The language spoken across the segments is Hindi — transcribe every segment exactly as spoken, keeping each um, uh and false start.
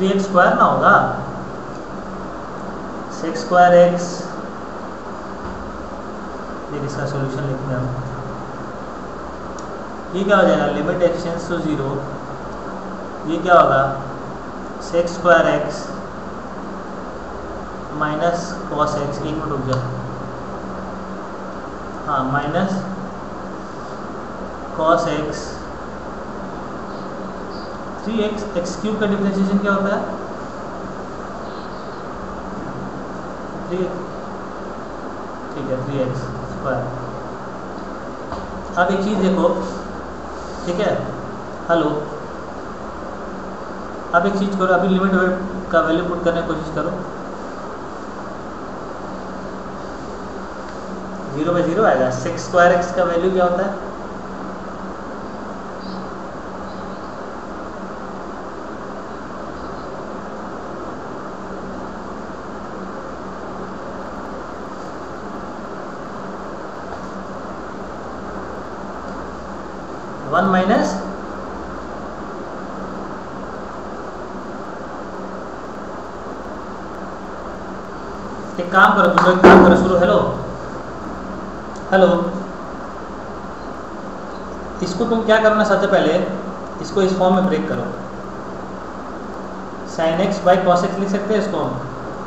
थ्री एक्स स्क्वायर ना होगा, सेक्स स्क्वायर एक्स, फिर इसका सॉल्यूशन लिखते हैं। ये क्या हो जाएगा, लिमिट एक्सटेंड्स टू जीरो, ये क्या होगा six square x minus cos x, एक मिनट रुक जाओ, हाँ minus cos x three x, x cube का डिफरेंशिएशन क्या होता है थ्री, ठीक है थ्री एक्स स्क्वायर। अब एक चीज़ देखो, ठीक है, हेलो, अब एक चीज़ करो, अभी लिमिट का वैल्यू पुट करने की कोशिश करो, जीरो में जीरो आएगा, सिक्स स्क्वायर एक्स का वैल्यू क्या होता है, वन माइनस एक काम करो, तुम एक काम करो, शुरू, हेलो हेलो, इसको तुम क्या करो ना, सबसे पहले इसको इस फॉर्म में ब्रेक करो, sin x by cos x लिख सकते हैं इसको हम,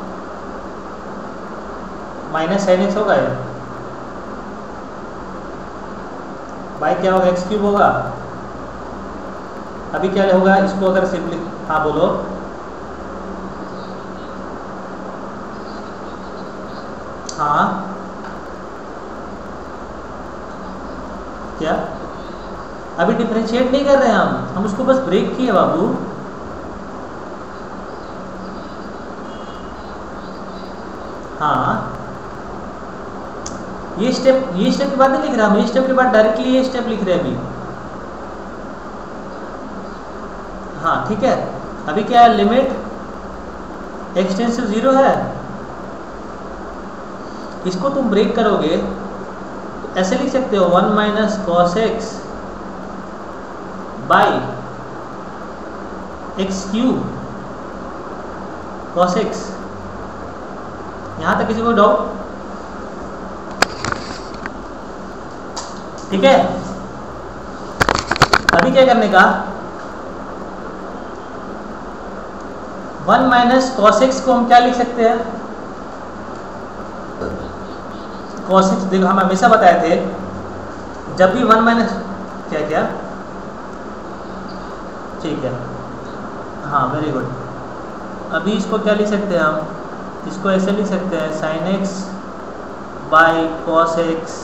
माइनस साइन एक्स होगा ये, बाई क्या होगा एक्स क्यूब होगा। अभी क्या होगा, इसको अगर सिंपली, हाँ बोलो, हाँ क्या, अभी डिफरेंशिएट नहीं कर रहे हैं हम हम उसको बस ब्रेक किए बाबू, हाँ ये स्टेप ये स्टेप के बाद नहीं लिख रहा हम, ये स्टेप के बाद डायरेक्टली ये स्टेप लिख रहे हैं अभी, हाँ ठीक है। अभी क्या है, लिमिट एक्सटेंड्स टू जीरो है, इसको तुम ब्रेक करोगे तो ऐसे लिख सकते हो, one minus cos x by x cube cos x. यहां तक किसी को डाउट, ठीक है। अभी क्या करने का, वन माइनस कॉस एक्स को हम क्या लिख सकते हैं, कॉस एक्स, देखो हम हमेशा बताए थे जब भी वन माइनस क्या क्या, ठीक है, हाँ वेरी गुड। अभी इसको क्या लिख सकते हैं हम, इसको ऐसे लिख सकते हैं, sin x by cos x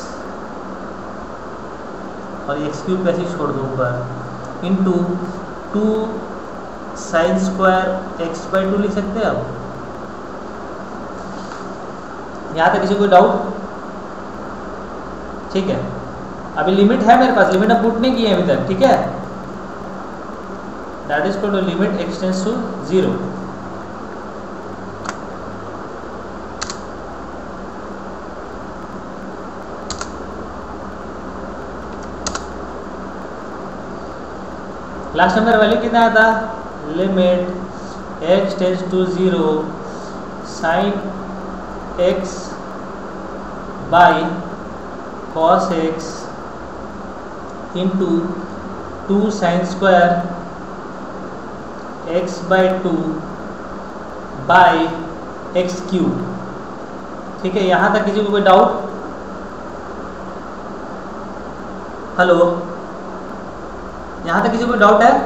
और एक्स क्यूब कैसे छोड़ दो ऊपर, into two sin square x by two लिख सकते हैं आप। यहाँ तक किसी को डाउट, ठीक है। अभी लिमिट है मेरे पास, लिमिट अब पुट नहीं की है अभी तक, ठीक है, that is called limit x tends to zero. Last number value कितना आता, limit x tends to zero sin x by cos x into two sin square x by two by x cube, ठीक है। यहाँ तक किसी को कोई डाउट, हेलो, यहाँ तक किसी को डाउट है,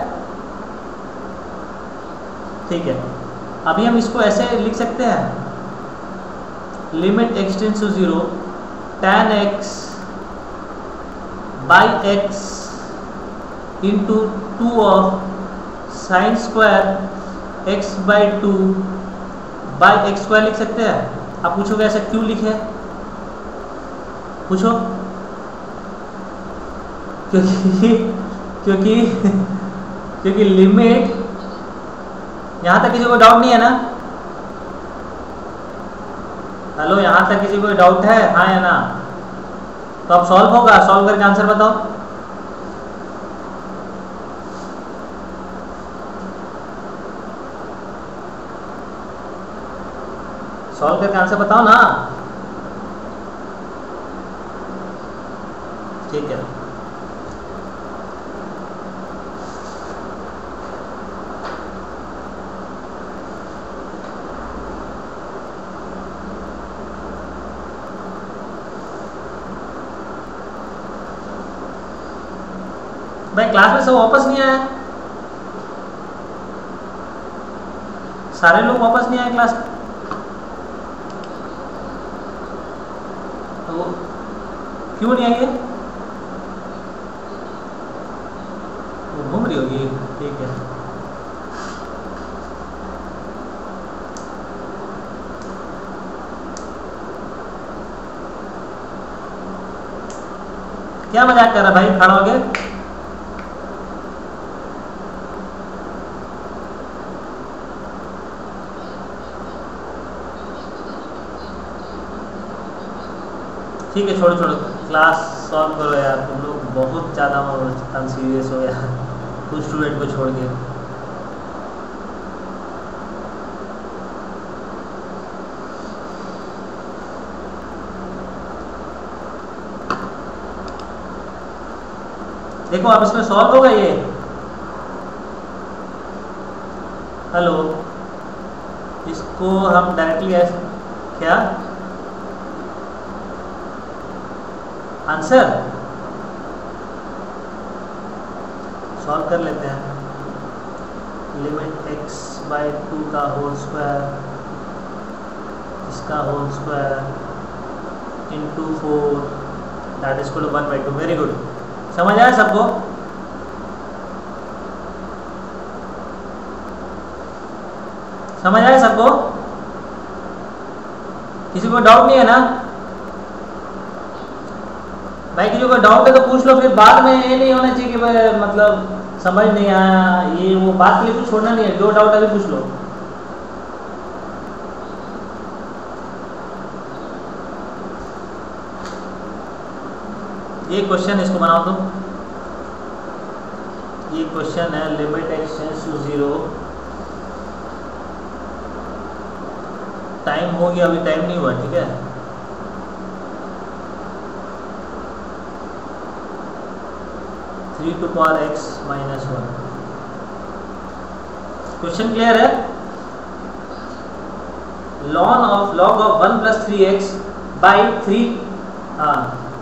ठीक है। अभी हम इसको ऐसे लिख सकते हैं, limit x tends to zero tan x by x into two of sin square x by two by x square लिख सकते हैं। आप पूछोगे ऐसा क्यों लिखे, पूछो, क्योंकि क्योंकि क्योंकि लिमिट, यहाँ तक किसी को डाउट नहीं है ना, हेलो, यहाँ तक किसी को डाउट है, हाँ या ना, तो अब सॉल्व होगा, सॉल्व करके आंसर बताओ। सॉल्व करके आंसर बताओ ना। ठीक है, भाई क्लास में सब वापस नहीं आए, सारे लोग वापस नहीं आए क्लास में, तो क्यों नहीं आएंगे? वो घूम रही होगी। ठीक है, क्या मजाक कर रहा भाई, खड़ा हो गया। ठीक है, छोड़ो छोड़ो, क्लास सॉल्व करो यार, तुम लोग बहुत ज़्यादा अनसीरियस हो यार, कुछ स्टूडेंट को छोड़ के। देखो अब इसमें सॉल्व होगा ये। हेलो, इसको हम डायरेक्टली ऐसे क्या आंसर सॉल्व कर लेते हैं। लिमिट एक्स बाई टू का होल स्क्वायर, इसका whole square into four that is equal to one by two. Very good, समझ आया सबको? समझ आया सबको? किसी को डाउट नहीं है ना? भाई किसी को डाउट है तो पूछ लो, फिर बाद में ये नहीं होना चाहिए कि भाई मतलब समझ नहीं आया, ये वो बात के लिए कुछ छोड़ना नहीं है, जो डाउट है भी पूछ लो। ये क्वेश्चन इसको बनाओ तो, ये क्वेश्चन है limit x tends to zero, time हो गया, अभी टाइम नहीं हुआ, ठीक है। Three to power x minus one. Question clear है? लॉन of log of one plus three x by three, हाँ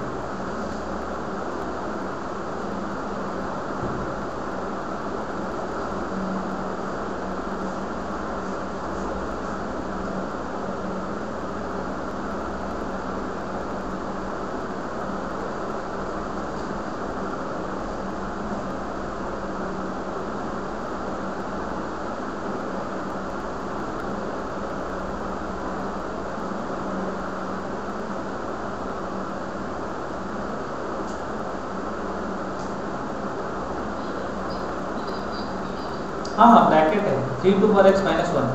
हाँ हाँ ब्रैकेट है, three to power x minus one.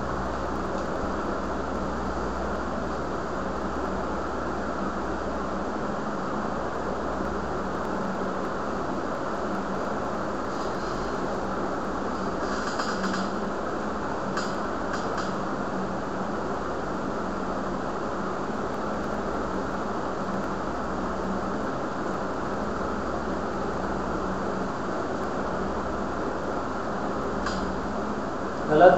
गलत,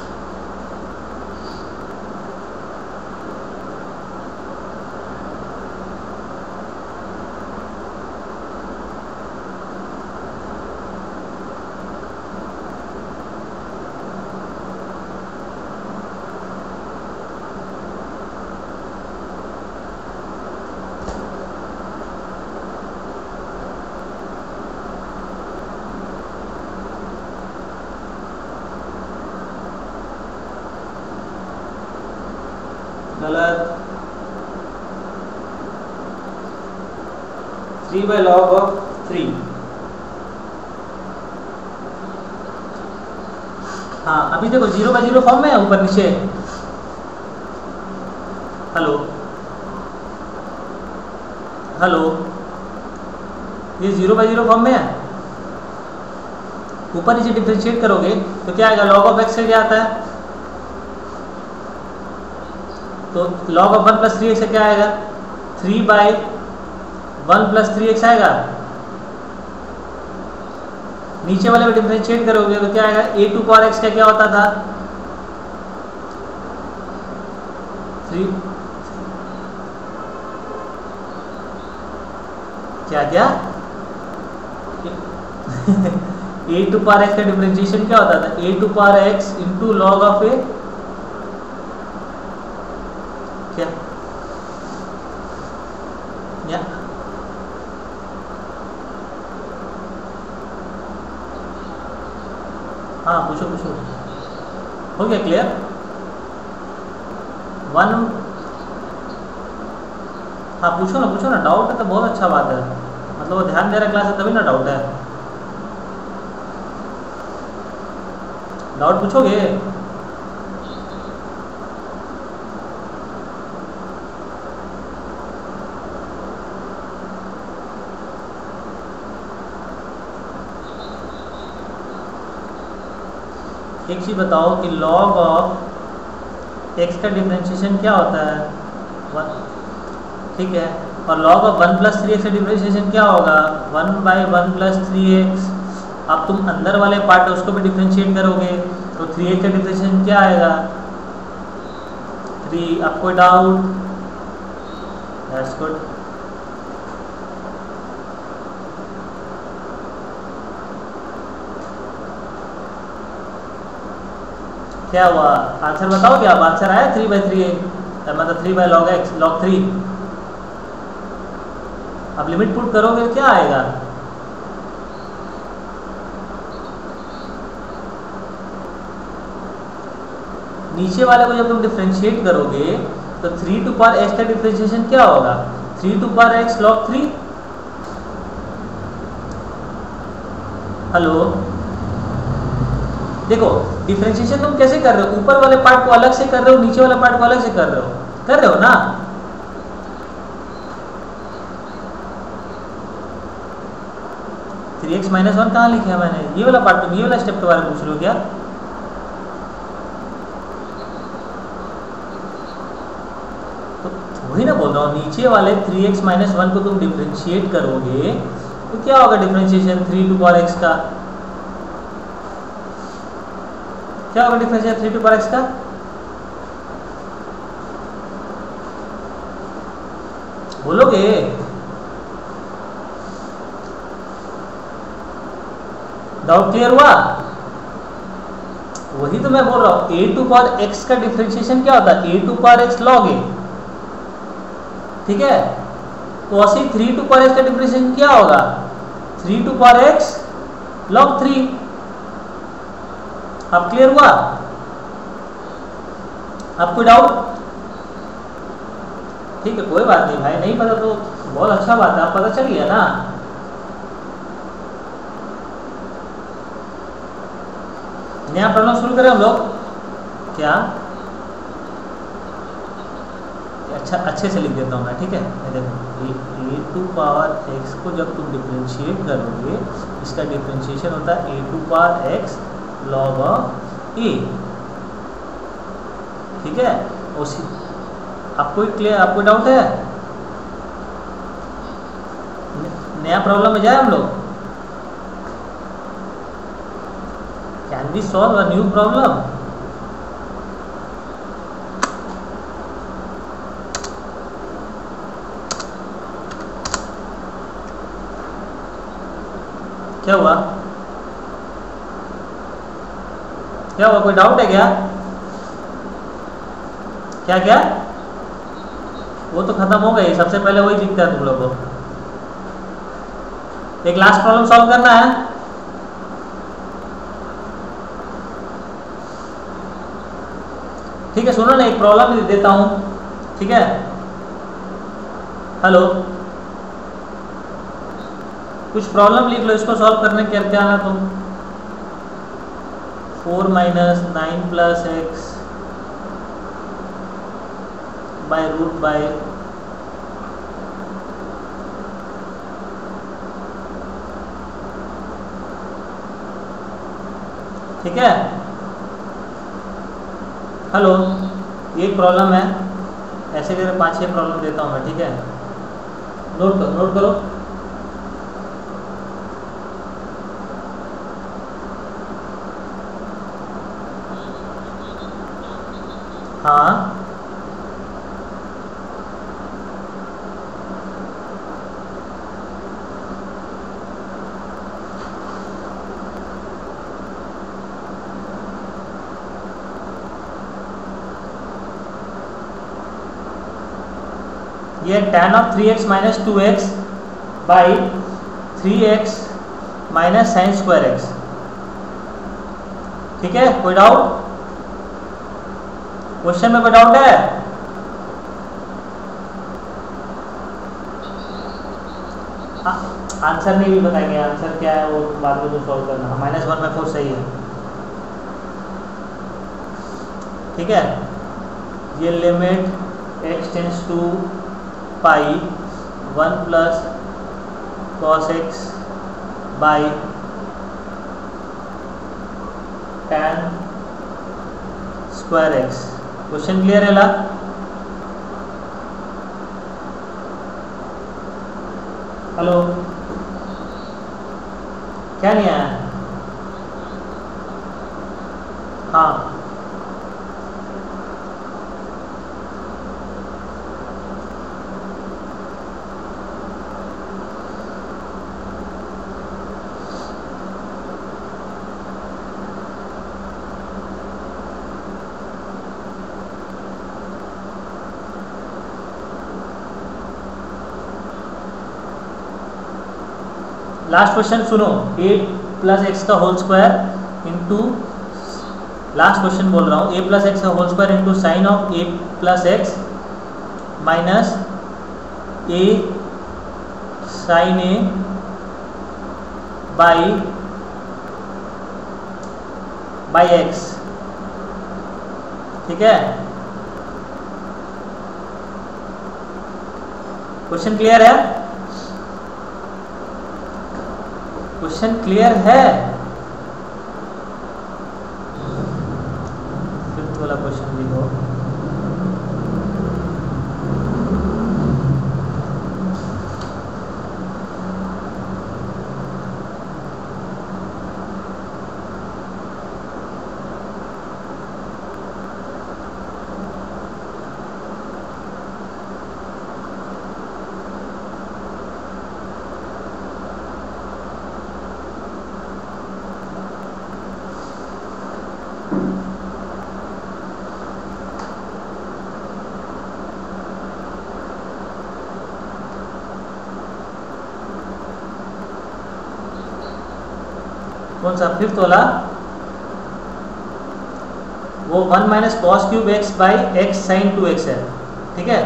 गलत, three by log of three, हाँ अभी देखो जीरो बाई जीरो फॉर्म में है ऊपर नीचे। हेलो हेलो, ये जीरो बाई जीरो फॉर्म में है, ऊपर नीचे डिफरेंशिएट करोगे तो क्या आएगा? लॉग ऑफ एक्स से क्या आता है? तो log of one plus three x क्या आएगा, three by one plus three x आएगा। नीचे वाले में डिफरेंशिएट करोगे तो क्या आएगा, ए टू पावर एक्स का क्या होता था, थ्री क्या क्या ए टू पावर एक्स का डिफरेंशिएशन क्या होता था, a to power x into log of a क्या या हाँ पूछो पूछो, हो गया क्लियर। वन हाँ पूछो ना पूछो ना, डाउट है तो बहुत अच्छा बात है, मतलब वो ध्यान दे रहा क्लास है तभी ना डाउट है, डाउट पूछोगे। एक चीज बताओ कि लॉग ऑफ एक्स का डिफरेंशिएशन क्या होता है, वन, ठीक है, और log of one plus three x का डिफरेंशिएशन क्या होगा, one by one plus three x. अब तुम अंदर वाले पार्ट है उसको भी डिफरेंशिएट करोगे तो थ्री एक्स का डिफरेंशिएशन क्या आएगा, थ्री। अब कोई डाउट, दैट्स गुड। क्या हुआ, आंसर बताओ क्या, अब आंसर आया थ्री बाई थ्री मतलब three by log x log three. अब लिमिट पुट करोगे क्या आएगा, नीचे वाले को जब तुम डिफरेंशिएट करोगे तो थ्री टू पावर एक्स का डिफरेंशिएशन क्या होगा, three to power x log three. Hello देखो डिफरेंशिएशन तुम कैसे कर रहे हो, ऊपर वाले पार्ट को अलग से कर रहे हो, नीचे वाले पार्ट को अलग से कर रहे हो, कर रहे हो ना। थ्री एक्स माइनस वन कहाँ लिखा है मैंने, ये वाला पार्ट, तुम ये वाला स्टेप के बारे में पूछ रहे हो क्या। तो वही ना बोल रहा हूँ, नीचे वाले थ्री एक्स माइनस वन को तुम डिफरेंशिएट करोगे तो क्या होगा differentiation three to power x का, क्या होगा differentiation three to power x का, बोलोगे। डाउट क्लियर हुआ, वही तो मैं बोल रहा हूं, ए टू पावर एक्स का डिफरेंशिएशन क्या होता है, a to power x log a, ठीक है। तो ऐसे थ्री टू पावर एक्स का डिफरेंशिएशन क्या होगा, three to power x log three. अब क्लियर हुआ, अब कोई डाउट, ठीक है कोई बात नहीं भाई, नहीं पता तो बहुत अच्छा बात है, आप पता चल गया ना। नया प्रॉब्लम शुरू करें हम लोग क्या, अच्छा अच्छे से लिख देता हूँ मैं, ठीक है। देखो ए टू पावर एक्स को जब तुम डिफरेंशिएट करोगे इसका डिफरेंशिएशन होता है a to power x log of a, ठीक है। उसी आपको क्लियर, आपको डाउट है, नया प्रॉब्लम में जाए हम लोग, can we solve a new problem. क्या हुआ, क्या हुआ, कोई डाउट है क्या, क्या क्या, वो तो खत्म हो गई, सबसे पहले वही दिखता है तुम लोगों को। एक लास्ट प्रॉब्लम सॉल्व करना है, ठीक है। सुनो ना एक प्रॉब्लम दे देता हूं, ठीक है। हेलो कुछ प्रॉब्लम लिख लो, इसको सॉल्व करने के क्या आना तुम, four minus nine plus x by root by ठीक है। हेलो ये प्रॉब्लम है, ऐसे करके पाँच छः प्रॉब्लम देता हूँ मैं, ठीक है। नोट करो नोट करो। हाँ ये tan of three x minus two x by three x minus sine square x, ठीक है। कोई डाउट? क्वेश्चन में कोई डाउट है? आंसर नहीं भी बताएंगे, आंसर क्या है वो बाद में तो सॉल्व करना। माइनस वन बाई फोर सही है, ठीक है। ये limit x tends to pi one plus cos x by tan square x. Question clear है ला? हेलो, क्या नहीं आया? हाँ लास्ट क्वेश्चन सुनो। ए प्लस एक्स का whole square into, last question बोल रहा हूँ, ए प्लस एक्स का whole square into sine of a plus x minus a sine a by by x, ठीक है। क्वेश्चन क्लियर है? क्वेश्चन क्लियर है? फिफ्थ वाला क्वेश्चन लिखो। कौन सा? फिफ्थ वाला। वो one minus cos cube x by x sine two x है, ठीक है।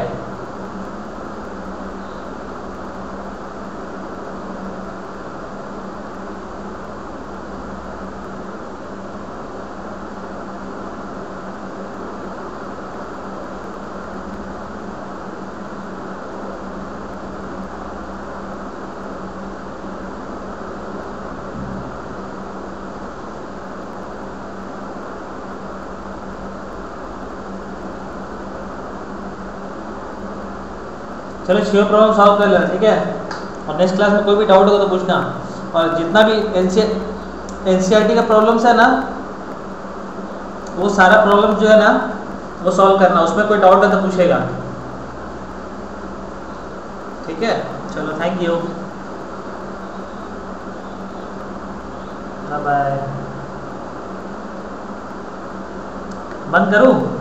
चलो छह प्रॉब्लम सॉल्व कर लेना, ठीक है। और नेक्स्ट क्लास में कोई भी डाउट होगा तो पूछना। और जितना भी एनसी एनसीईआरटी का प्रॉब्लम्स है ना, वो सारा प्रॉब्लम जो है ना वो सॉल्व करना। उसमें कोई डाउट है तो पूछेगा, ठीक है। चलो थैंक यू, बाय बाय। बंद करूँ?